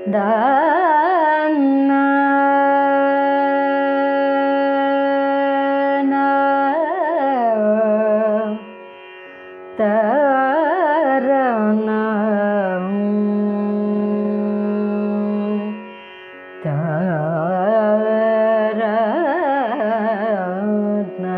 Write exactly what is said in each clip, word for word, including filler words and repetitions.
தான தரண தரண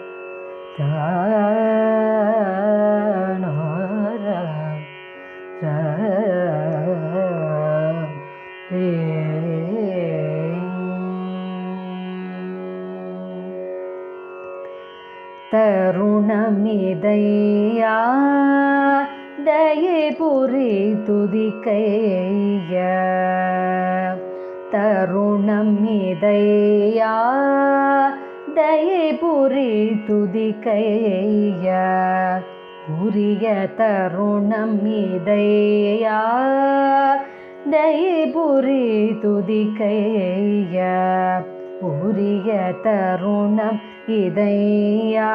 தருணமிதையா தயை புரி துதிக்கைய தருணமிதையா தயை புரி துதிக்கைய உரிய தருணம் இதையா தயை புரி துதிக்கைய உரிய தருணம் இதையா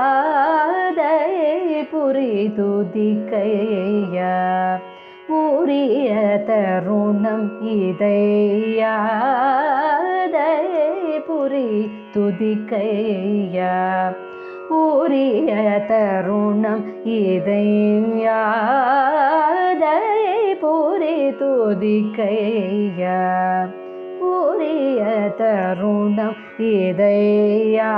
தயை புரி துதிக்கைய உரிய தருணம் இதையா தயை புரி துதிக்கைய உரிய தருணம் இதையா தயை புரி துதிக்கைய உரிய தருணம் இதையா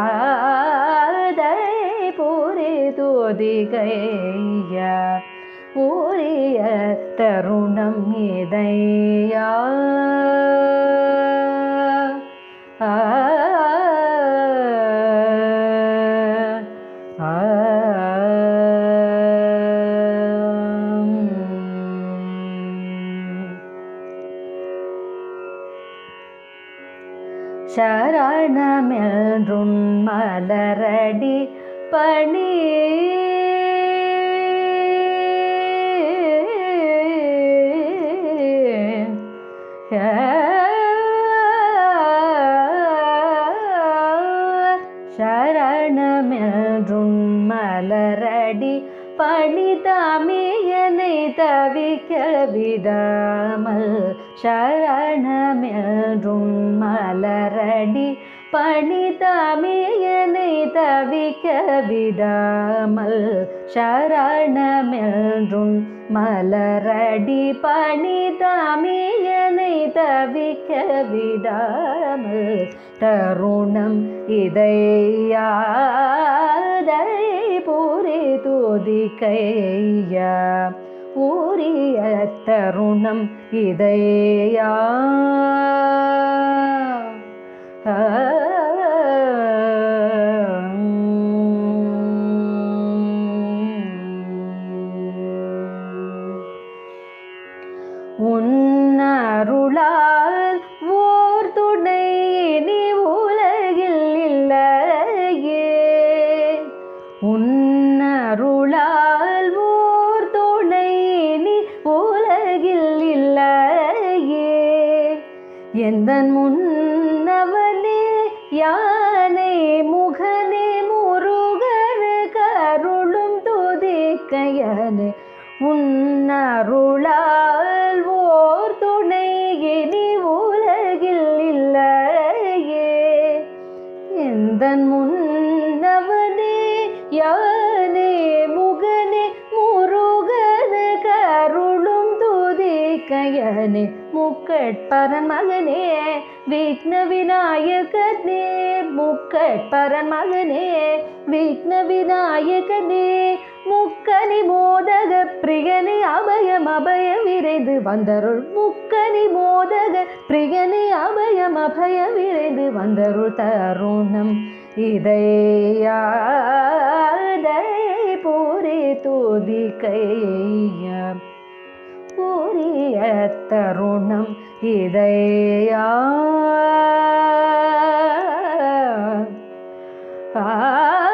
தயை புரி துதிக்கைய உரிய தருணம் இதையா ஆ சரணமென்றும் மலரடி பணி சரணமென்றும் மலரடி பணிதாமியனை தவிக்க விடாமல் சரணமென்றும் மலரடி பணிதாமியனை தவிக்க விடாமல் சரணமென்றும் மலரடி பணிதாமியனை தவிக்க விடாமல் தருணம் இதையா தயை புரி துதிக்கைய உரிய தருணம் இதையா உன்னருளால் ஓர் துணை இனி உலகில் இல்லையே உன்னருளால் ஓர் துணை இனி உலகில் இல்லையே எந்தன் முன்னவனே யானை முகனே முருகனே கருளும் துதிக்கையனே உன்னருளால் ஓர் துணை இனி உலகில் இல்லையே எந்தன் முன்னவனே யானே முகனே முருகனே கருளும் துதிக்கையனே முக்கட்பரன் மகனே விக்ன விநாயகனே முக்கட்பரன் மகனே விக்ன விநாயகனே முக்கனி மோதக பிரியனே அபயம் அபயம் விரைந்து வந்தருள் முக்கனி மோதக பிரியனே அபயம் அபயம் விரைந்து வந்தருள் தருணம் இதையா தயை புரி துதிக்கைய உரிய தருணம் இதையா ஆ